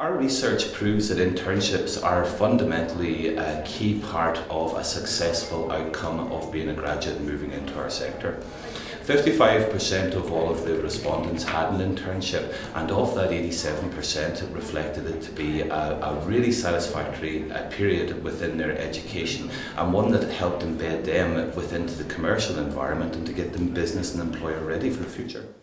Our research proves that internships are fundamentally a key part of a successful outcome of being a graduate moving into our sector. 55% of all of the respondents had an internship, and of that 87% reflected it to be a really satisfactory period within their education, and one that helped embed them within the commercial environment and to get them business and employer ready for the future.